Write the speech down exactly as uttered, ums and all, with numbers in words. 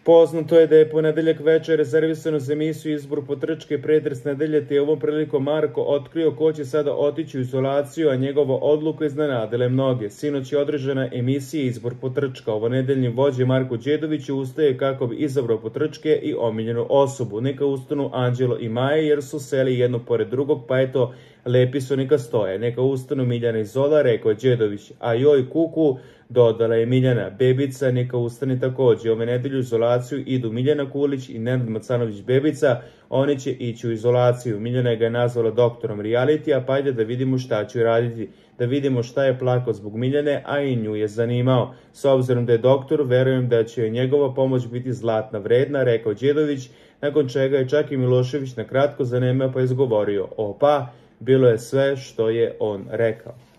Poznato je da je ponedeljak večer rezervisano za emisiju Izbor potrčke pretres nedelje, te je ovom prilikom Marko otkrio ko će sada otići u izolaciju, a njegova odluka iznenadila mnoge. Sinoć je održana emisija Izbor potrčka. Ovo nedeljni vođe Marko Đedović ustaje kako bi izabrao potrčke i omiljenu osobu. Neka ustanu Anđelo i Maja jer su seli jedno pored drugog, pa eto, lepi su neka stoje. Neka ustanu Miljana i Zola, rekao je Đedović, a joj kuku, dodala je Miljana. Bebica neka ustane takođe. Ove nedelju u izolaciju idu Miljana Kulić i Nenad Macanović Bebica. Oni će ići u izolaciju. Miljana ga je nazvala doktorom realitija, pa ajde da vidimo šta će raditi. Da vidimo šta je plakao zbog Miljane, a i nju je zanimao. S obzirom da je doktor, verujem da će njegova pomoć biti zlatna vredna, rekao Đedović, nakon čega je čak i Milošević na kratko zanemeo pa je izgovorio: opa, bilo je sve što je on rekao.